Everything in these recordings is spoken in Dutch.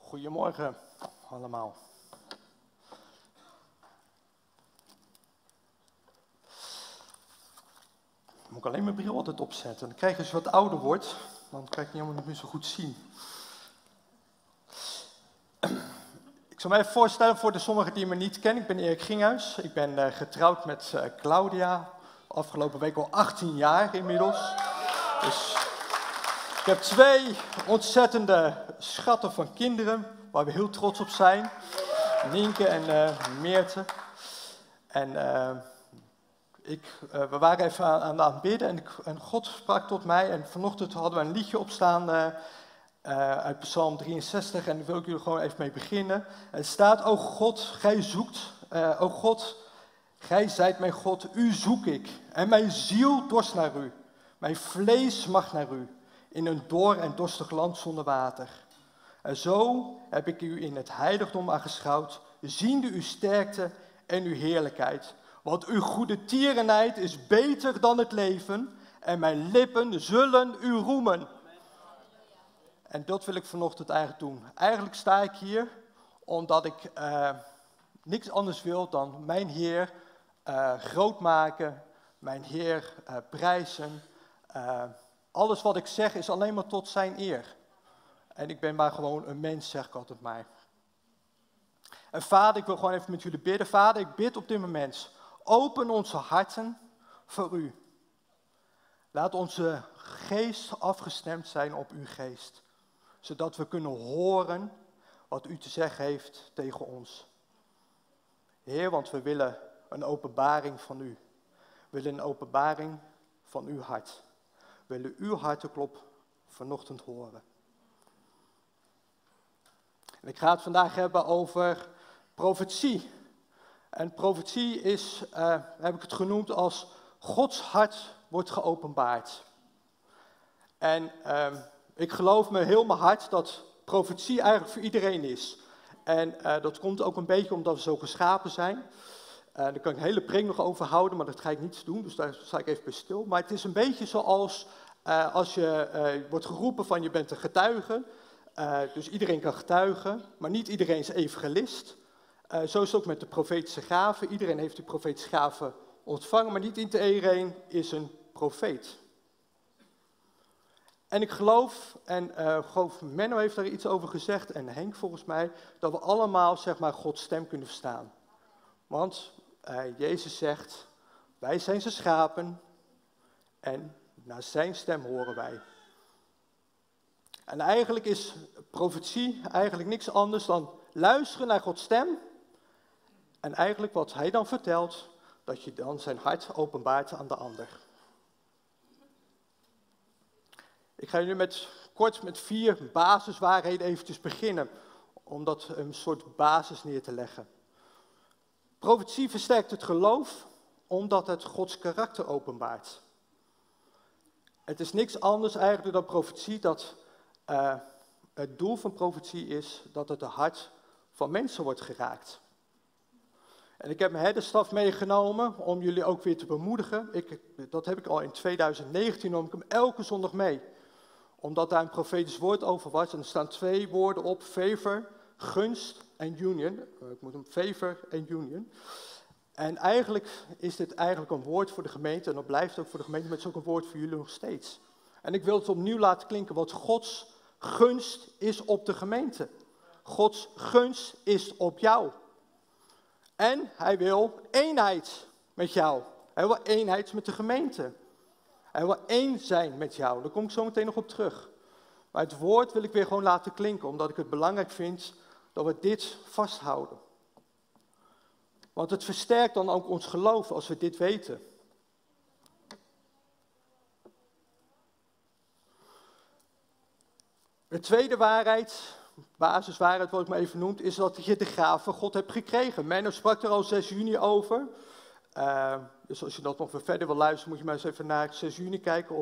Goedemorgen allemaal. Moet ik alleen mijn bril altijd opzetten. Dan krijg je als je wat ouder wordt, dan kan ik niet helemaal niet zo goed zien. Ik zal me even voorstellen voor de sommigen die me niet kennen. Ik ben Erik Ginghuis. Ik ben getrouwd met Claudia. Afgelopen week al 18 jaar inmiddels. Dus ik heb 2 ontzettende schatten van kinderen, waar we heel trots op zijn. Nienke en Meerte. En we waren even aan het bidden en God sprak tot mij. En vanochtend hadden we een liedje opstaan uit Psalm 63. En daar wil ik jullie gewoon even mee beginnen. Het staat, o God, gij zoekt. O God, gij zijt mijn God, u zoek ik. En mijn ziel dorst naar u. Mijn vlees mag naar u. In een dor en dorstig land zonder water. En zo heb ik u in het heiligdom aangeschouwd, ziende uw sterkte en uw heerlijkheid. Want uw goede tierenheid is beter dan het leven, en mijn lippen zullen u roemen. En dat wil ik vanochtend eigenlijk doen. Eigenlijk sta ik hier omdat ik niks anders wil dan mijn Heer groot maken, mijn Heer prijzen. Alles wat ik zeg is alleen maar tot zijn eer. En ik ben maar gewoon een mens, zeg ik altijd maar. En Vader, ik wil gewoon even met jullie bidden. Vader, ik bid op dit moment. Open onze harten voor u. Laat onze geest afgestemd zijn op uw geest. Zodat we kunnen horen wat u te zeggen heeft tegen ons. Heer, want we willen een openbaring van u. We willen een openbaring van uw hart. We willen uw hartenklop vanochtend horen. En ik ga het vandaag hebben over profetie. En profetie is, heb ik het genoemd als Gods hart wordt geopenbaard. En ik geloof me heel mijn hart dat profetie eigenlijk voor iedereen is. En dat komt ook een beetje omdat we zo geschapen zijn. Daar kan ik een hele preek nog over houden, maar dat ga ik niet doen, dus daar sta ik even bij stil. Maar het is een beetje zoals als je wordt geroepen van je bent een getuige. Dus iedereen kan getuigen, maar niet iedereen is evangelist. Zo is het ook met de profetische gaven. Iedereen heeft de profetische gaven ontvangen, maar niet iedereen is een profeet. En ik geloof, en Menno heeft daar iets over gezegd, en Henk volgens mij, dat we allemaal zeg maar Gods stem kunnen verstaan. Want Jezus zegt, wij zijn zijn schapen en naar zijn stem horen wij. En eigenlijk is profetie eigenlijk niks anders dan luisteren naar Gods stem. En eigenlijk wat hij dan vertelt, dat je dan zijn hart openbaart aan de ander. Ik ga nu kort met 4 basiswaarheden eventjes beginnen, om dat een soort basis neer te leggen. Profetie versterkt het geloof, omdat het Gods karakter openbaart. Het is niks anders eigenlijk dan profetie, dat het doel van profetie is dat het de hart van mensen wordt geraakt. En ik heb mijn herderstaf meegenomen om jullie ook weer te bemoedigen. Dat heb ik al in 2019, nam ik hem elke zondag mee. Omdat daar een profetisch woord over was. En er staan 2 woorden op, favor, gunst en union. Ik moet hem favor en union. En eigenlijk is dit eigenlijk een woord voor de gemeente. En dat blijft ook voor de gemeente, maar het is ook een woord voor jullie nog steeds. En ik wil het opnieuw laten klinken, wat Gods gunst is op de gemeente. Gods gunst is op jou. En hij wil eenheid met jou. Hij wil eenheid met de gemeente. Hij wil één zijn met jou. Daar kom ik zo meteen nog op terug. Maar het woord wil ik weer gewoon laten klinken, omdat ik het belangrijk vind dat we dit vasthouden. Want het versterkt dan ook ons geloof als we dit weten. De tweede waarheid, basiswaarheid wat ik maar even noem, is dat je de gave van God hebt gekregen. Menno sprak er al 6 juni over. Dus als je dat nog weer verder wil luisteren, moet je maar eens even naar 6 juni kijken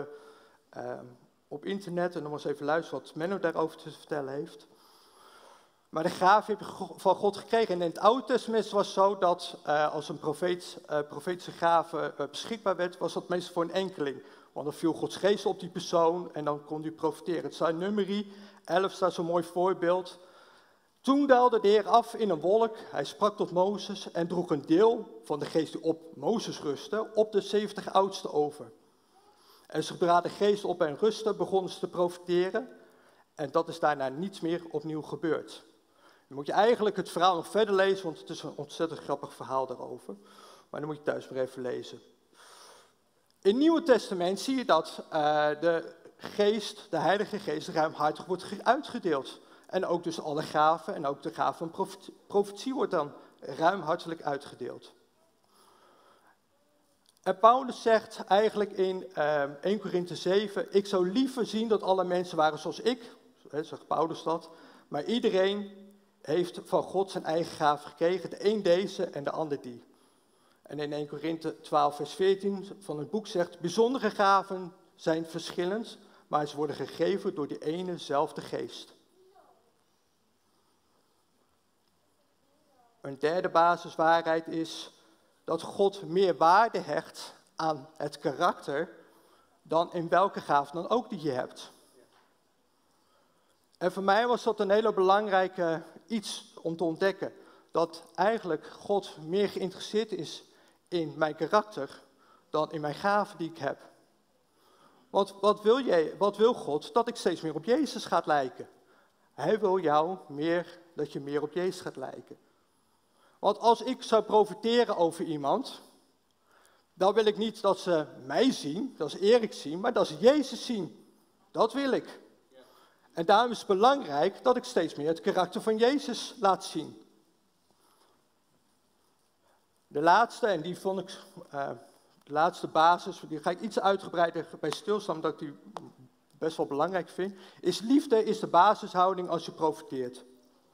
op internet. En dan maar eens even luisteren wat Menno daarover te vertellen heeft. Maar de gave heb je van God gekregen. En in het Oude Testament was het zo dat als een profetische gave beschikbaar werd, was dat meestal voor een enkeling. Want dan viel Gods geest op die persoon en dan kon die profeteren. Het staat in Numeri 11 staat zo'n mooi voorbeeld. Toen daalde de Heer af in een wolk, hij sprak tot Mozes en droeg een deel van de geest die op Mozes rustte, op de 70 oudsten over. En zodra de geest op hen rustte, begonnen ze te profeteren en dat is daarna niets meer opnieuw gebeurd. Dan moet je eigenlijk het verhaal nog verder lezen, want het is een ontzettend grappig verhaal daarover. Maar dan moet je thuis maar even lezen. In het Nieuwe Testament zie je dat de Heilige Geest, ruimhartig wordt uitgedeeld. En ook dus alle gaven en ook de gave van profetie wordt dan ruimhartelijk uitgedeeld. En Paulus zegt eigenlijk in 1 Korinthe 7, ik zou liever zien dat alle mensen waren zoals ik, zegt Paulus dat, maar iedereen heeft van God zijn eigen gave gekregen, de een deze en de ander die. En in 1 Korinthe 12 vers 14 van het boek zegt, bijzondere gaven zijn verschillend, maar ze worden gegeven door die enezelfde geest. Een derde basiswaarheid is dat God meer waarde hecht aan het karakter dan in welke gave dan ook die je hebt. En voor mij was dat een hele belangrijke iets om te ontdekken. Dat eigenlijk God meer geïnteresseerd is in mijn karakter dan in mijn gaven die ik heb. Want wat wil God? Dat ik steeds meer op Jezus ga lijken. Hij wil dat je meer op Jezus gaat lijken. Want als ik zou profiteren over iemand, dan wil ik niet dat ze mij zien, dat ze Erik zien, maar dat ze Jezus zien. Dat wil ik. En daarom is het belangrijk dat ik steeds meer het karakter van Jezus laat zien. De laatste, en die vond ik, de laatste basis, die ga ik iets uitgebreider bij stilstaan, omdat ik die best wel belangrijk vind, is liefde is de basishouding als je profiteert.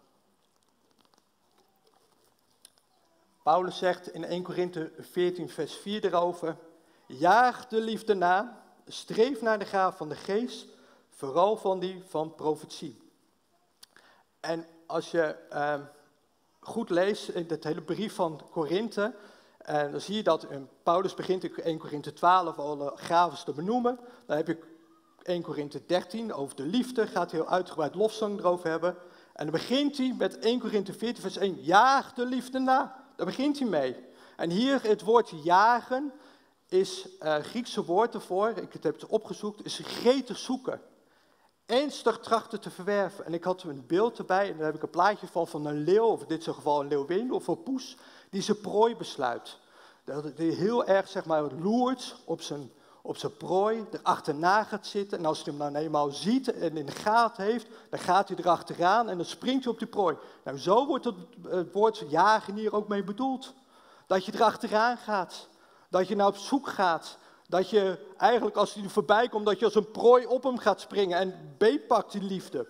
Paulus zegt in 1 Korinthe 14 vers 4 erover, jaag de liefde na, streef naar de gave van de geest, vooral van die van profetie. En als je goed leest in het hele brief van Korinthe, dan zie je dat Paulus begint in 1 Korinthe 12 alle gaven te benoemen. Dan heb je 1 Korinthe 13 over de liefde, gaat heel uitgebreid lofzang erover hebben. En dan begint hij met 1 Korinthe 14 vers 1, jaag de liefde na. Daar begint hij mee. En hier het woord jagen is Griekse woord ervoor, ik heb het opgezocht, is gretig zoeken. Ernstig trachten te verwerven. En ik had een beeld erbij, en daar heb ik een plaatje van een leeuw, of in dit geval een leeuwin of een poes, die zijn prooi besluit. Die heel erg, zeg maar, loert op zijn prooi, erachterna gaat zitten. En als hij hem nou eenmaal ziet en in de gaten heeft, dan gaat hij erachteraan en dan springt hij op die prooi. Nou, zo wordt het woord jagen hier ook mee bedoeld. Dat je erachteraan gaat, dat je nou op zoek gaat. Dat je eigenlijk als hij er voorbij komt, dat je als een prooi op hem gaat springen en beetpakt die liefde.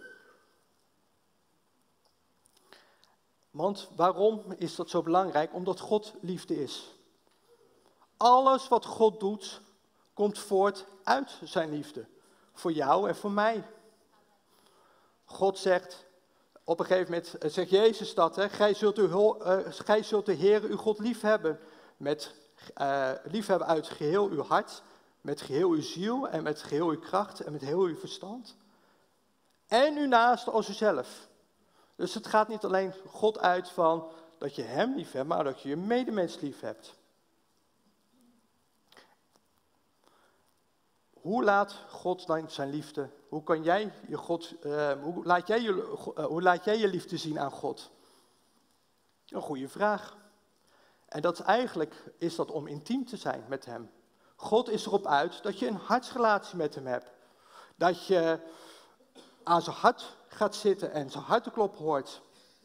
Want waarom is dat zo belangrijk? Omdat God liefde is. Alles wat God doet, komt voort uit zijn liefde. Voor jou en voor mij. God zegt, op een gegeven moment zegt Jezus dat, gij zult de Heer uw God liefhebben. Liefhebben uit geheel uw hart, met geheel uw ziel en met geheel uw kracht en met heel uw verstand. En uw naaste als uzelf. Dus het gaat niet alleen God uit van dat je hem lief hebt, maar dat je je medemens lief hebt. Hoe laat God dan zijn liefde? Hoe laat jij je liefde zien aan God? Een goede vraag. En dat is dat om intiem te zijn met hem. God is erop uit dat je een hartsrelatie met hem hebt. Dat je aan zijn hart gaat zitten en zijn hartenklop hoort.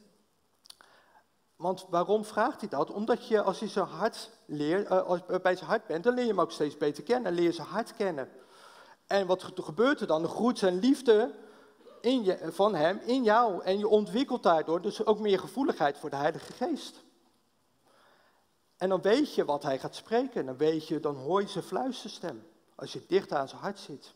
Want waarom vraagt hij dat? Omdat je als je zijn hart bij zijn hart bent, dan leer je hem ook steeds beter kennen. Dan leer je zijn hart kennen. En wat gebeurt er dan? Dan groeit zijn liefde van hem in jou. En je ontwikkelt daardoor dus ook meer gevoeligheid voor de Heilige Geest. En dan weet je wat hij gaat spreken. Dan hoor je zijn fluisterstem. Als je dicht aan zijn hart zit.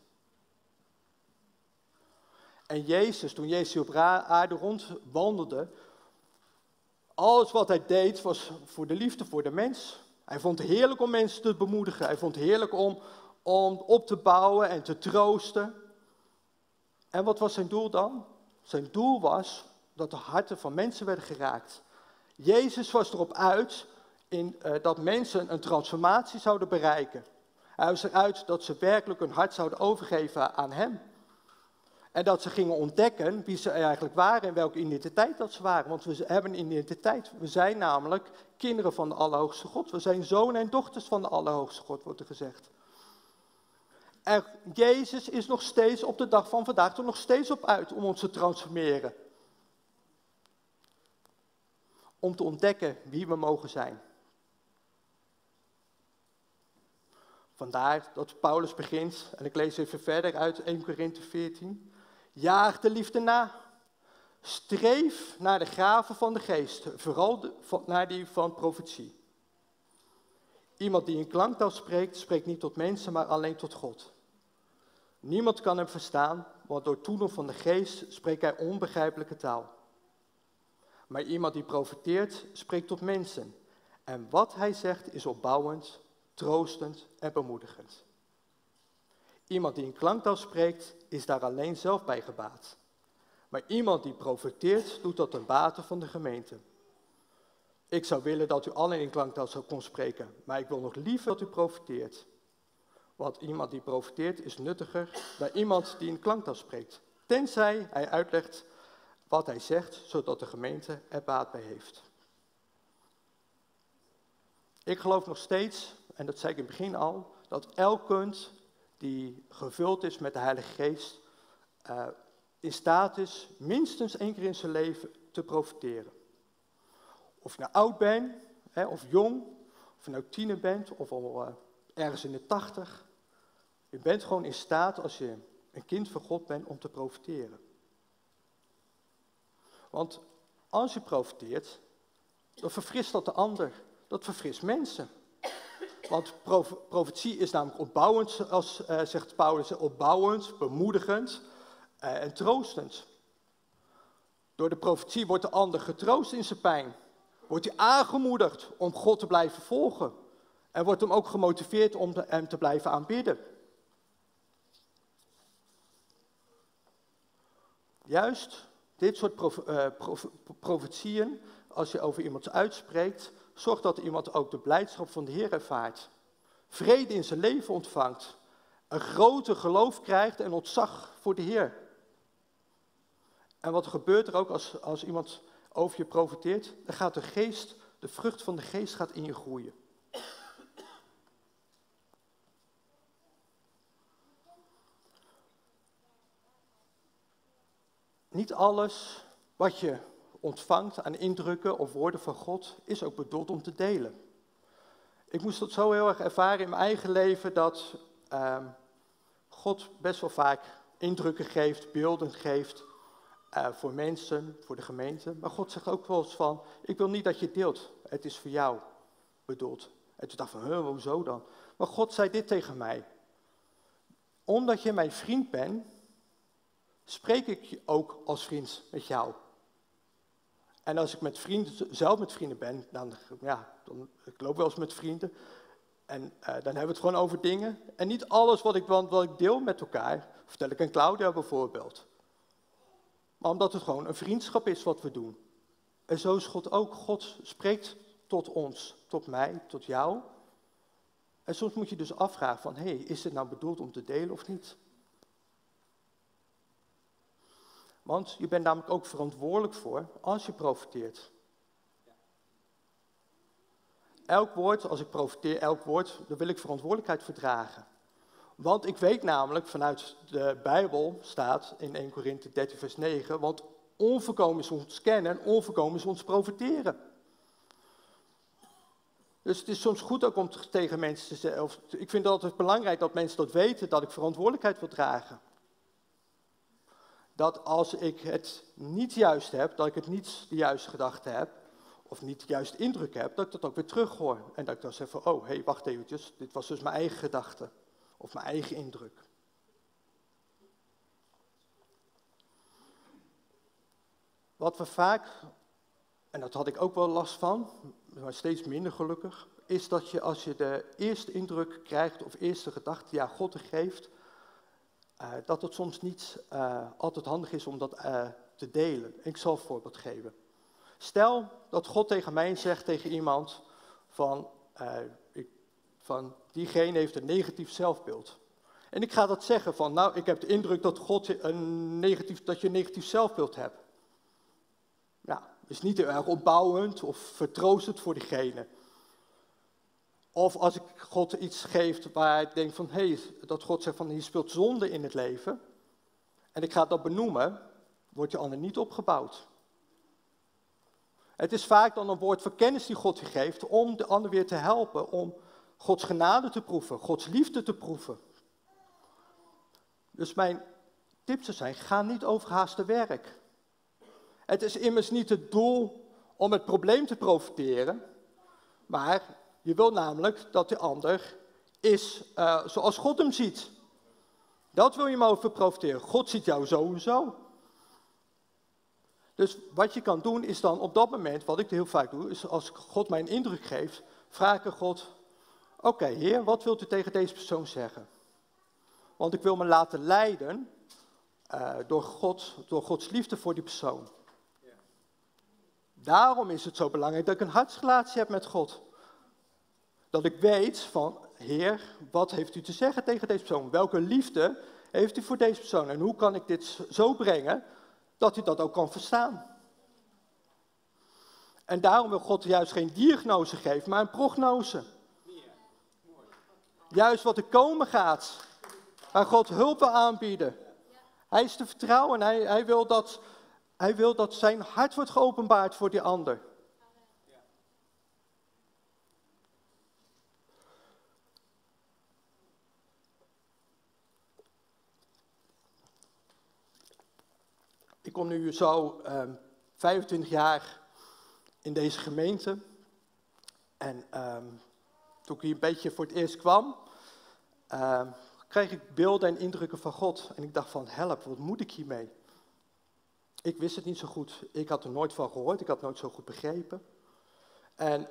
En toen Jezus op aarde rondwandelde, alles wat hij deed was voor de liefde voor de mens. Hij vond het heerlijk om mensen te bemoedigen. Hij vond het heerlijk om op te bouwen en te troosten. En wat was zijn doel dan? Zijn doel was dat de harten van mensen werden geraakt. Jezus was erop uit dat mensen een transformatie zouden bereiken. Hij was eruit dat ze werkelijk hun hart zouden overgeven aan hem. En dat ze gingen ontdekken wie ze eigenlijk waren en welke identiteit dat ze waren. Want we hebben een identiteit. We zijn namelijk kinderen van de Allerhoogste God. We zijn zonen en dochters van de Allerhoogste God, wordt er gezegd. En Jezus is nog steeds op de dag van vandaag er nog steeds op uit om ons te transformeren. Om te ontdekken wie we mogen zijn. Vandaar dat Paulus begint, en ik lees even verder uit 1 Korinthe 14. Jaag de liefde na. Streef naar de gaven van de geest, vooral naar die van profetie. Iemand die in klanktaal spreekt, spreekt niet tot mensen, maar alleen tot God. Niemand kan hem verstaan, want door toedoen van de geest spreekt hij onbegrijpelijke taal. Maar iemand die profeteert, spreekt tot mensen. En wat hij zegt is opbouwend, troostend en bemoedigend. Iemand die in klanktaal spreekt, is daar alleen zelf bij gebaat. Maar iemand die profeteert, doet dat ten bate van de gemeente. Ik zou willen dat u allen in klanktaal zou kon spreken, maar ik wil nog liever dat u profeteert. Want iemand die profeteert is nuttiger dan iemand die in klanktaal spreekt. Tenzij hij uitlegt wat hij zegt, zodat de gemeente er baat bij heeft. Ik geloof nog steeds, en dat zei ik in het begin al, dat elke die gevuld is met de Heilige Geest, in staat is minstens 1 keer in zijn leven te profiteren. Of je nou oud bent, of jong, of je nou tiener bent, of al ergens in de 80. Je bent gewoon in staat, als je een kind van God bent, om te profiteren. Want als je profiteert, dan verfrist dat de ander. Dat verfrist mensen. Want profetie is namelijk opbouwend, zoals zegt Paulus, opbouwend, bemoedigend en troostend. Door de profetie wordt de ander getroost in zijn pijn. Wordt hij aangemoedigd om God te blijven volgen. En wordt hem ook gemotiveerd om hem te blijven aanbidden. Juist dit soort profetieën, als je over iemand uitspreekt, zorgt dat iemand ook de blijdschap van de Heer ervaart. Vrede in zijn leven ontvangt. Een groter geloof krijgt en ontzag voor de Heer. En wat gebeurt er ook als iemand over je profeteert? Dan gaat de vrucht van de geest gaat in je groeien. Niet alles wat je ontvangt aan indrukken of woorden van God is ook bedoeld om te delen. Ik moest dat zo heel erg ervaren in mijn eigen leven dat God best wel vaak indrukken geeft, beelden geeft voor mensen, voor de gemeente. Maar God zegt ook wel eens van, ik wil niet dat je het deelt, het is voor jou bedoeld. En toen dacht ik van, hoezo dan? Maar God zei dit tegen mij. Omdat je mijn vriend bent, spreek ik ook als vriend met jou. En als ik zelf met vrienden ben, dan ik loop wel eens met vrienden. En dan hebben we het gewoon over dingen. En niet alles wat ik deel met elkaar, vertel ik aan Claudia bijvoorbeeld. Maar omdat het gewoon een vriendschap is wat we doen. En zo is God ook. God spreekt tot ons, tot mij, tot jou. En soms moet je dus afvragen van, is dit nou bedoeld om te delen of niet? Want je bent namelijk ook verantwoordelijk voor als je profeteert. Elk woord, als ik profeteer, daar wil ik verantwoordelijkheid voor dragen. Want ik weet namelijk, vanuit de Bijbel staat in 1 Korinthe 13 vers 9, want onvolkomen is ons kennen en onvolkomen is ons profeteren. Dus het is soms goed ook om tegen mensen te zeggen, ik vind het altijd belangrijk dat mensen dat weten, dat ik verantwoordelijkheid wil dragen. Dat als ik het niet juist heb, dat ik het niet de juiste gedachte heb, of niet de juiste indruk heb, dat ik dat ook weer terughoor. En dat ik dan zeg van, wacht eventjes, dit was dus mijn eigen gedachte, of mijn eigen indruk. Wat we vaak, en dat had ik ook wel last van, maar steeds minder gelukkig, is dat je als je de eerste indruk krijgt, of eerste gedachte, ja, God er geeft, dat het soms niet altijd handig is om dat te delen. Ik zal een voorbeeld geven. Stel dat God tegen mij zegt, tegen iemand, van diegene heeft een negatief zelfbeeld. En ik ga dat zeggen van, nou, ik heb de indruk dat dat je een negatief zelfbeeld hebt. Ja, is niet heel erg opbouwend of vertroostend voor diegene. Of als ik God iets geef waar ik denk van, dat God zegt van, je speelt zonde in het leven. En ik ga dat benoemen, wordt je ander niet opgebouwd. Het is vaak dan een woord van kennis die God je geeft om de ander weer te helpen, om Gods genade te proeven, Gods liefde te proeven. Dus mijn tip zou zijn, ga niet overhaast te werk. Het is immers niet het doel om het probleem te profiteren, maar je wil namelijk dat de ander is zoals God hem ziet. Dat wil je maar over profiteren. God ziet jou sowieso. Dus wat je kan doen is dan op dat moment, wat ik heel vaak doe, is als God mij een indruk geeft, vraag ik God, oké, Heer, wat wilt u tegen deze persoon zeggen? Want ik wil me laten leiden door Gods liefde voor die persoon. Ja. Daarom is het zo belangrijk dat ik een hartsrelatie heb met God. Dat ik weet van, Heer, wat heeft u te zeggen tegen deze persoon? Welke liefde heeft u voor deze persoon? En hoe kan ik dit zo brengen dat u dat ook kan verstaan? En daarom wil God juist geen diagnose geven, maar een prognose. Juist wat er komen gaat, waar God hulp wil aanbieden. Hij is te vertrouwen en hij wil dat zijn hart wordt geopenbaard voor die ander. Ik kom nu zo 25 jaar in deze gemeente. En toen ik hier een beetje voor het eerst kwam, kreeg ik beelden en indrukken van God. En ik dacht van, help, wat moet ik hiermee? Ik wist het niet zo goed. Ik had er nooit van gehoord. Ik had het nooit zo goed begrepen. En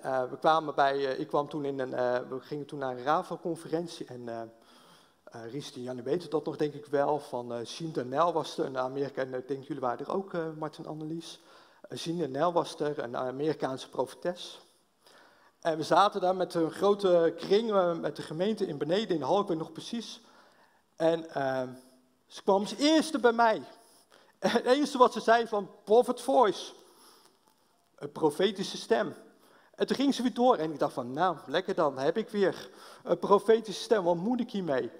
we gingen toen naar een RAVO-conferentie. En Ries en Janne weten dat nog, denk ik wel. Van Jean Donnell was er in Amerika. En ik denk, jullie waren er ook, Martin en Annelies. Jean Donnell was er, een Amerikaanse profetes. En we zaten daar met een grote kring, met de gemeente in beneden, in de hal, ik weet nog precies. En ze kwam als eerste bij mij. En het eerste wat ze zei van, prophet voice. Een profetische stem. En toen ging ze weer door en ik dacht van, nou, lekker dan, heb ik weer een profetische stem, wat moet ik hiermee?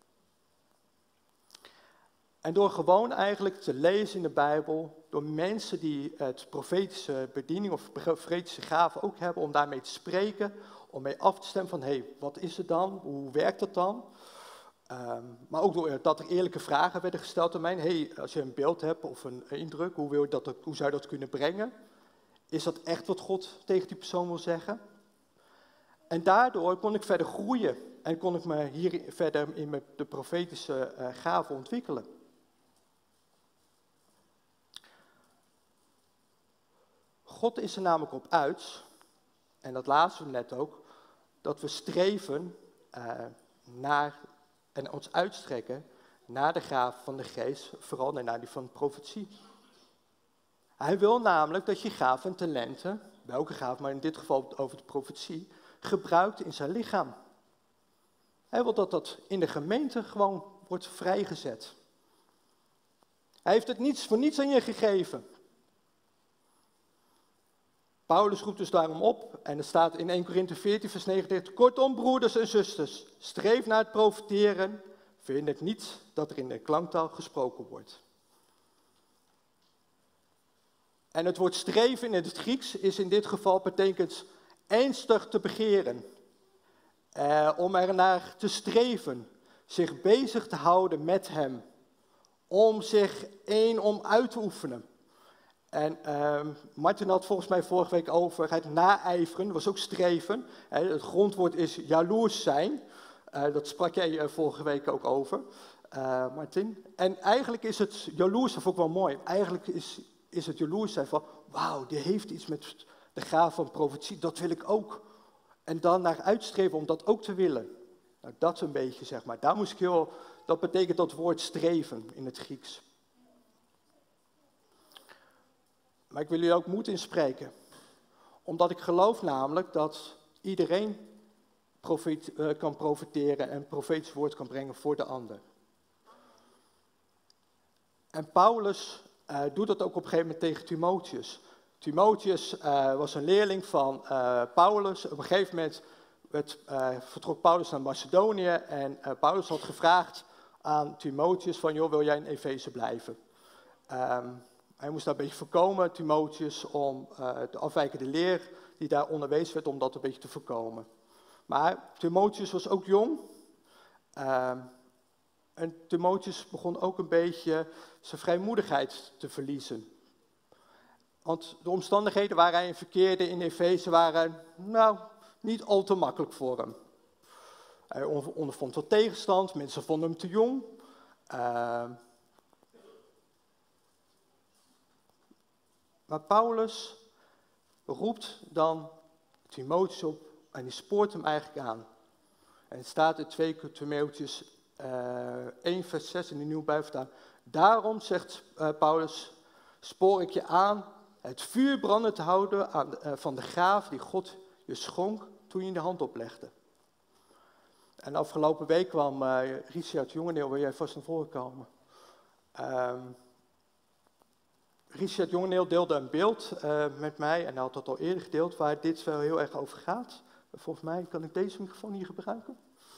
En door gewoon eigenlijk te lezen in de Bijbel, door mensen die het profetische bediening of profetische gaven ook hebben, om daarmee te spreken, om mee af te stemmen van, wat is het dan? Hoe werkt dat dan? Maar ook doordat er eerlijke vragen werden gesteld aan mij. Als je een beeld hebt of een indruk, hoe zou je dat kunnen brengen? Is dat echt wat God tegen die persoon wil zeggen? En daardoor kon ik verder groeien en kon ik me hier verder in de profetische gaven ontwikkelen. God is er namelijk op uit, en dat lazen we net ook, dat we streven naar en ons uitstrekken naar de gaven van de geest, vooral naar die van de profetie. Hij wil namelijk dat je gaven en talenten, welke gaven, maar in dit geval over de profetie, gebruikt in zijn lichaam. Hij wil dat dat in de gemeente gewoon wordt vrijgezet. Hij heeft het voor niets aan je gegeven. Paulus roept dus daarom op, en er staat in 1 Korinthe 14 vers 39, kortom broeders en zusters, streef naar het profeteren, vind het niet dat er in de klanktaal gesproken wordt. En het woord streven in het Grieks is in dit geval betekent ernstig te begeren. Om er naar te streven, zich bezig te houden met hem. Om zich om uit te oefenen. En Martin had volgens mij vorige week over het naijveren, dat was ook streven. Het grondwoord is jaloers zijn. Dat sprak jij vorige week ook over, Martin. En eigenlijk is het jaloers, dat vond ik wel mooi. Eigenlijk is het jaloers zijn van, wauw, die heeft iets met de gave van profetie, dat wil ik ook. En dan naar uitstreven om dat ook te willen. Nou, dat is een beetje, zeg maar. Daar moest ik dat betekent dat woord streven in het Grieks. Maar ik wil jullie ook moed inspreken. Omdat ik geloof namelijk dat iedereen kan profiteren en profetisch woord kan brengen voor de ander. En Paulus doet dat ook op een gegeven moment tegen Timotheus. Timotheus was een leerling van Paulus. Op een gegeven moment vertrok Paulus naar Macedonië en Paulus had gevraagd aan Timotheus van, joh, wil jij in Efeze blijven? Hij moest daar een beetje voorkomen, Timotheus, om de afwijkende leer die daar onderwezen werd, om dat een beetje te voorkomen. Maar Timotheus was ook jong. En Timotheus begon ook een beetje zijn vrijmoedigheid te verliezen. Want de omstandigheden waar hij in verkeerde in Efeze waren, niet al te makkelijk voor hem. Hij ondervond wat tegenstand, mensen vonden hem te jong. Maar Paulus roept dan Timotheus op en die spoort hem eigenlijk aan. En het staat in 2 Timotheus 1 vers 6 in de Nieuwe Bijbel. Daarom, zegt Paulus, spoor ik je aan het vuur branden te houden van de gave die God je schonk toen je de hand oplegde. En afgelopen week kwam Richard Jongeneel, wil jij vast naar voren komen. Richard Jongeneel deelde een beeld met mij, en hij had dat al eerder gedeeld, waar dit wel heel erg over gaat. Volgens mij kan ik deze microfoon hier gebruiken.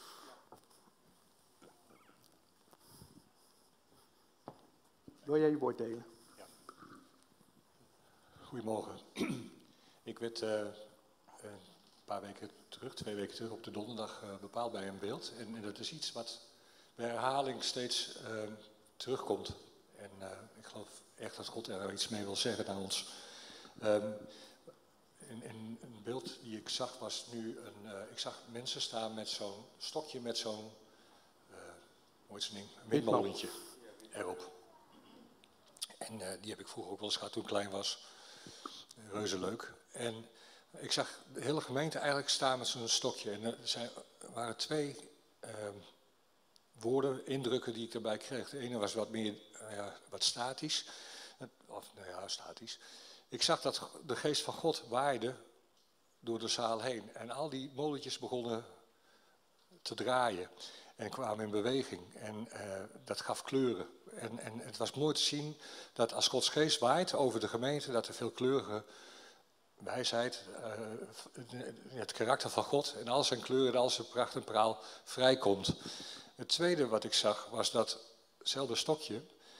Wil jij je woord delen? Ja. Goedemorgen. Ik werd een paar weken terug, 2 weken terug, op de donderdag bepaald bij een beeld. En dat is iets wat bij herhaling steeds terugkomt. En ik geloof echt dat God er iets mee wil zeggen aan ons. Een beeld die ik zag was nu, ik zag mensen staan met zo'n stokje met zo'n, hoe heet zo'n ding, een windmolentje erop. En die heb ik vroeger ook wel eens gehad toen ik klein was. Reuze leuk. En ik zag de hele gemeente eigenlijk staan met zo'n stokje. En er waren 2 woorden, indrukken die ik erbij kreeg. De ene was wat meer, wat statisch. Statisch. Ik zag dat de geest van God waaide door de zaal heen. En al die molentjes begonnen te draaien. En kwamen in beweging. En dat gaf kleuren. En het was mooi te zien dat als Gods geest waait over de gemeente, dat er veel kleurige wijsheid, het karakter van God en al zijn kleuren en al zijn pracht en praal vrijkomt. Het tweede wat ik zag was datzelfde stokje,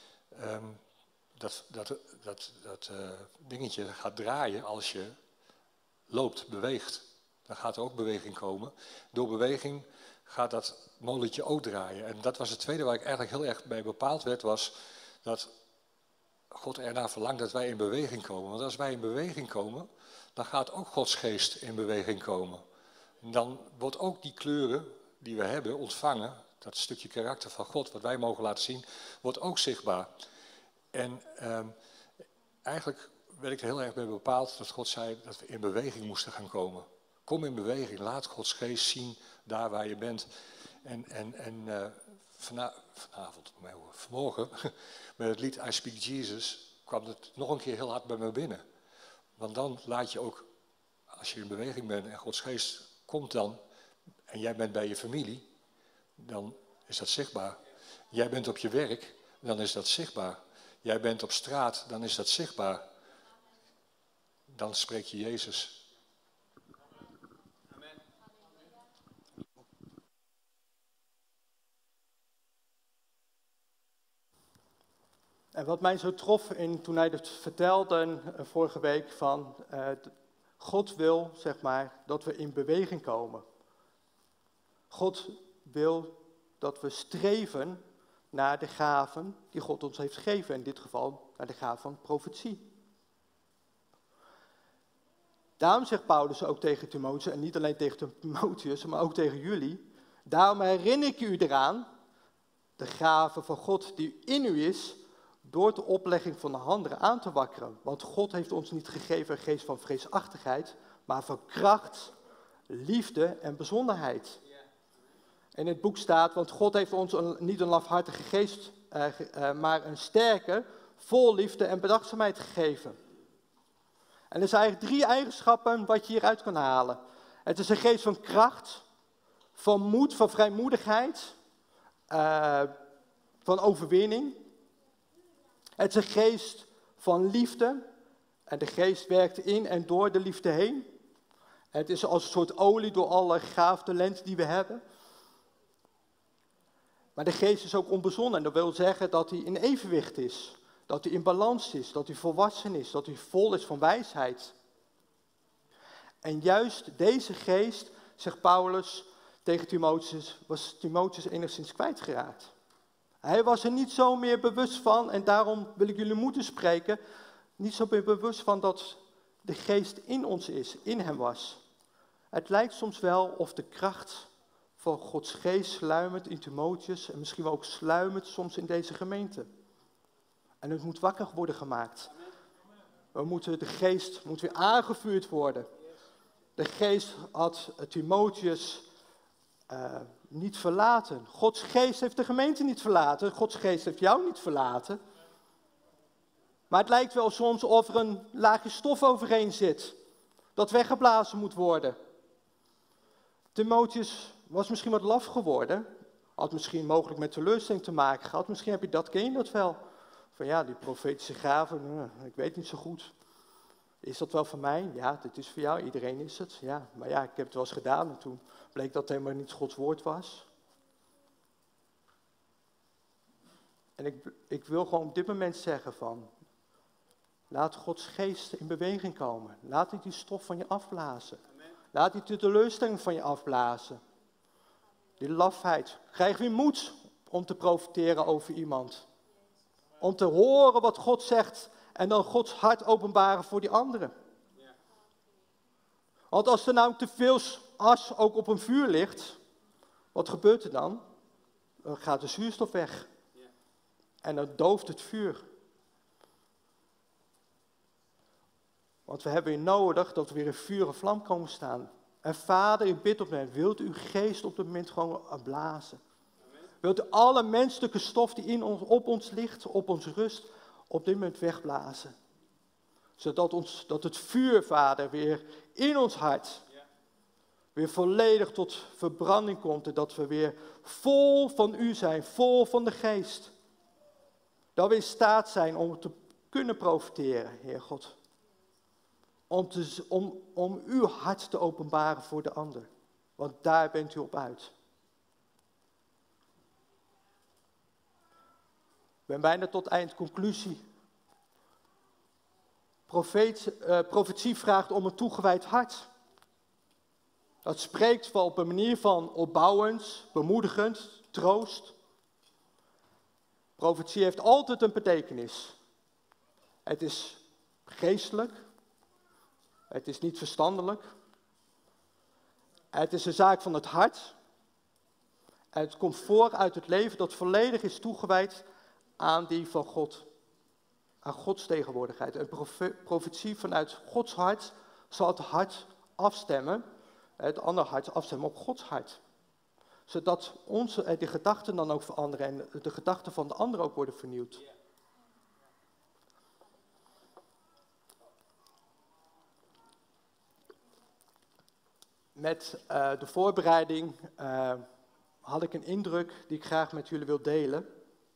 dat dingetje gaat draaien als je loopt, beweegt. Dan gaat er ook beweging komen. Door beweging gaat dat molentje ook draaien. En dat was het tweede waar ik eigenlijk heel erg bij bepaald werd, was dat God ernaar verlangt dat wij in beweging komen. Want als wij in beweging komen, dan gaat ook Gods geest in beweging komen. En dan wordt ook die kleuren die we hebben ontvangen, dat stukje karakter van God, wat wij mogen laten zien, wordt ook zichtbaar. En eigenlijk werd ik er heel erg bij bepaald dat God zei dat we in beweging moesten gaan komen. Kom in beweging, laat Gods geest zien daar waar je bent. Vanmorgen, met het lied I Speak Jesus, kwam het nog een keer heel hard bij me binnen. Want dan laat je ook, als je in beweging bent en Gods geest komt dan, en jij bent bij je familie, dan is dat zichtbaar. Jij bent op je werk, dan is dat zichtbaar. Jij bent op straat, dan is dat zichtbaar. Dan spreek je Jezus. Amen. En wat mij zo trof toen hij het vertelde vorige week van God wil, zeg maar, dat we in beweging komen. God wil dat we streven naar de gaven die God ons heeft gegeven. In dit geval naar de gave van profetie. Daarom zegt Paulus ook tegen Timotheus, en niet alleen tegen Timotheus, maar ook tegen jullie. Daarom herinner ik u eraan, de gave van God die in u is, door de oplegging van de handen aan te wakkeren. Want God heeft ons niet gegeven een geest van vreesachtigheid, maar van kracht, liefde en bezonnenheid. In het boek staat, want God heeft ons niet een lafhartige geest, maar een sterke, vol liefde en bedachtzaamheid gegeven. En er zijn eigenlijk 3 eigenschappen wat je hieruit kan halen. Het is een geest van kracht, van moed, van vrijmoedigheid, van overwinning. Het is een geest van liefde. En de geest werkt in en door de liefde heen. Het is als een soort olie door alle gaaf talenten die we hebben. Maar de geest is ook onbezonnen. En dat wil zeggen dat hij in evenwicht is. Dat hij in balans is. Dat hij volwassen is. Dat hij vol is van wijsheid. En juist deze geest, zegt Paulus tegen Timotheus, was Timotheus enigszins kwijtgeraakt. Hij was er niet zo meer bewust van. En daarom wil ik jullie moeten spreken. Niet zo meer bewust van dat de geest in ons is. In hem was. Het lijkt soms wel of de kracht van Gods geest sluimert in Timotheus en misschien wel ook sluimert soms in deze gemeente. En het moet wakker worden gemaakt. De geest moet weer aangevuurd worden. De geest had Timotheus niet verlaten. Gods geest heeft de gemeente niet verlaten. Gods geest heeft jou niet verlaten. Maar het lijkt wel soms of er een laagje stof overheen zit. Dat weggeblazen moet worden. Timotheus was misschien wat laf geworden. Had misschien mogelijk met teleurstelling te maken gehad. Misschien ken je dat wel. Van ja, die profetische gaven, ik weet niet zo goed. Is dat wel van mij? Ja, dit is voor jou. Iedereen is het. Ja, maar ja, ik heb het wel eens gedaan. En toen bleek dat het helemaal niet Gods woord was. En ik wil gewoon op dit moment zeggen van, laat Gods geest in beweging komen. Laat hij die stof van je afblazen. Laat hij de teleurstelling van je afblazen. Die lafheid. Krijg weer moed om te profiteren over iemand. Om te horen wat God zegt en dan Gods hart openbaren voor die anderen. Want als er nou te veel as ook op een vuur ligt, wat gebeurt er dan? Dan gaat de zuurstof weg. En dan dooft het vuur. Want we hebben weer nodig dat we weer een vuur en vlam komen staan. En Vader, ik bid op hen, wilt u geest op dit moment gewoon blazen? Wilt u alle menselijke stof die op ons ligt, op ons rust, op dit moment wegblazen? Zodat het vuur, Vader, weer in ons hart, weer volledig tot verbranding komt. En dat we weer vol van u zijn, vol van de geest. Dat we in staat zijn om te kunnen profiteren, Heer God. Om uw hart te openbaren voor de ander. Want daar bent u op uit. Ik ben bijna tot eind conclusie. Profetie vraagt om een toegewijd hart. Dat spreekt wel op een manier van opbouwend, bemoedigend, troost. Profetie heeft altijd een betekenis. Het is geestelijk. Het is niet verstandelijk. Het is een zaak van het hart. En het komt voort uit het leven dat volledig is toegewijd aan die van God. Aan Gods tegenwoordigheid. Een profetie vanuit Gods hart zal het hart afstemmen. Het andere hart afstemmen op Gods hart. Zodat de gedachten dan ook veranderen en de gedachten van de ander ook worden vernieuwd. Met de voorbereiding had ik een indruk die ik graag met jullie wil delen.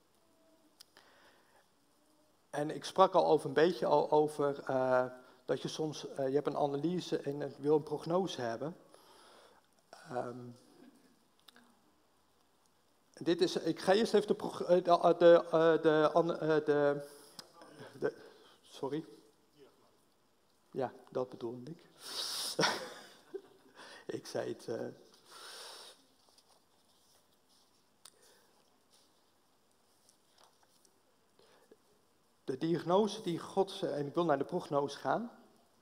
En ik sprak al een beetje over dat je soms, je hebt een analyse en wil een prognose hebben. Ik ga eerst even sorry. Ja, dat bedoelde ik. Ik zei het. De diagnose die God, en ik wil naar de prognose gaan.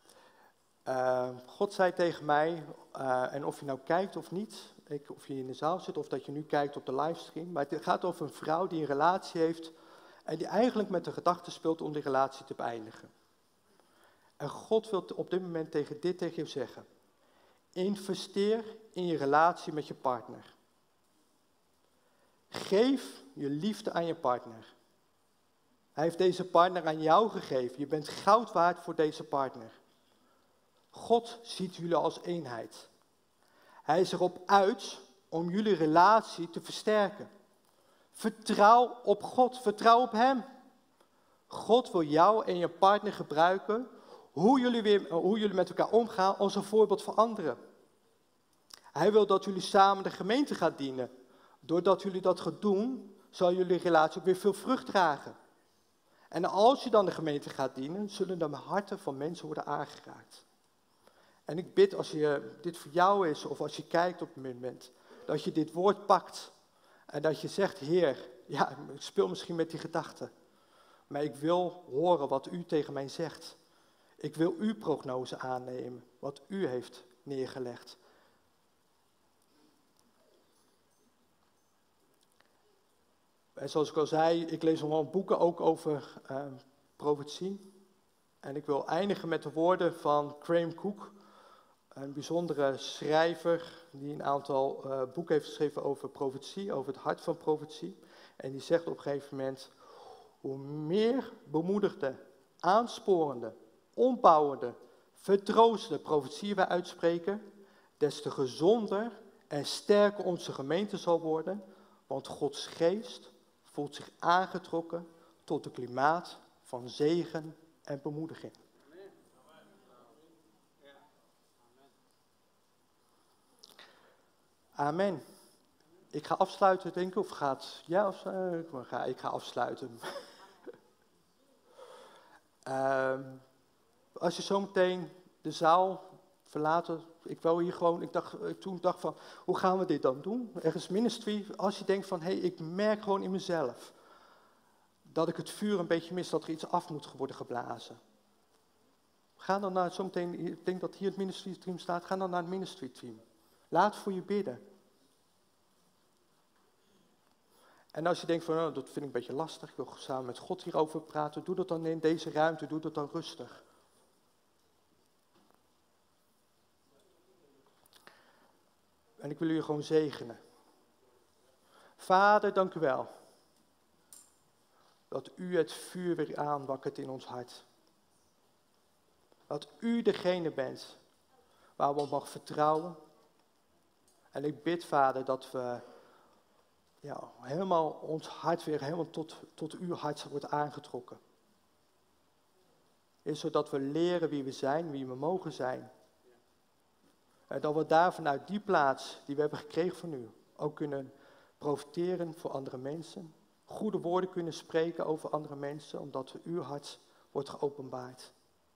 God zei tegen mij, en of je nou kijkt of niet, of je in de zaal zit of dat je nu kijkt op de livestream, maar het gaat over een vrouw die een relatie heeft en die eigenlijk met de gedachte speelt om die relatie te beëindigen. En God wil op dit moment tegen je zeggen. Investeer in je relatie met je partner. Geef je liefde aan je partner. Hij heeft deze partner aan jou gegeven. Je bent goud waard voor deze partner. God ziet jullie als eenheid. Hij is erop uit om jullie relatie te versterken. Vertrouw op God, vertrouw op Hem. God wil jou en je partner gebruiken, hoe jullie met elkaar omgaan, als een voorbeeld voor anderen. Hij wil dat jullie samen de gemeente gaan dienen. Doordat jullie dat gaan doen, zal jullie relatie ook weer veel vrucht dragen. En als je dan de gemeente gaat dienen, zullen de harten van mensen worden aangeraakt. En ik bid, als dit voor jou is, of als je kijkt op het moment, dat je dit woord pakt. En dat je zegt, Heer, ja, ik speel misschien met die gedachten. Maar ik wil horen wat u tegen mij zegt. Ik wil uw prognose aannemen, wat u heeft neergelegd. En zoals ik al zei, ik lees nog wel boeken ook over profetie. En ik wil eindigen met de woorden van Graham Cook, een bijzondere schrijver die een aantal boeken heeft geschreven over profetie, over het hart van profetie. En die zegt op een gegeven moment, hoe meer bemoedigde, aansporende, opbouwende, vertroostende profetieën wij uitspreken, des te gezonder en sterker onze gemeente zal worden, want Gods geest voelt zich aangetrokken tot een klimaat van zegen en bemoediging. Amen. Ik ga afsluiten, denk ik, of gaat... Ja, ik ga afsluiten. Als je zometeen de zaal verlaat, ik wil hier gewoon, ik toen dacht van, hoe gaan we dit dan doen? Ergens ministry, als je denkt van, ik merk gewoon in mezelf dat ik het vuur een beetje mis, dat er iets af moet worden geblazen. Ga dan naar zometeen, ik denk dat hier het ministry team staat, ga dan naar het ministry team. Laat voor je bidden. En als je denkt van, dat vind ik een beetje lastig, ik wil samen met God hierover praten, doe dat dan in deze ruimte, doe dat dan rustig. En ik wil u gewoon zegenen. Vader, dank u wel. Dat u het vuur weer aanwakkert in ons hart. Dat u degene bent waar we op mogen vertrouwen. En ik bid, Vader, dat we helemaal ons hart weer helemaal tot uw hart wordt aangetrokken. Is zodat we leren wie we zijn, wie we mogen zijn. En dat we daar vanuit die plaats die we hebben gekregen van u ook kunnen profiteren voor andere mensen. Goede woorden kunnen spreken over andere mensen, omdat uw hart wordt geopenbaard.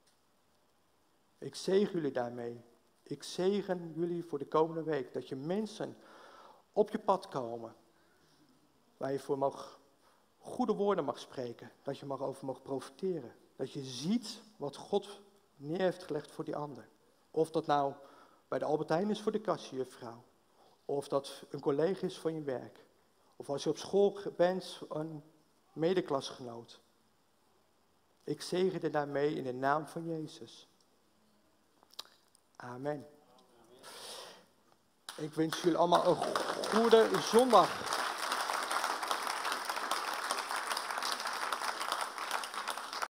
Ik zegen jullie daarmee. Ik zegen jullie voor de komende week, dat je mensen op je pad komen, waar je voor goede woorden mag spreken, dat je over mag profiteren. Dat je ziet wat God neer heeft gelegd voor die ander. Of dat nou bij de Albert Heijn is voor de kassiejuffrouw, of dat een collega is van je werk, of als je op school bent, een medeklasgenoot. Ik zegen er daarmee in de naam van Jezus. Amen. Ik wens jullie allemaal een goede zondag.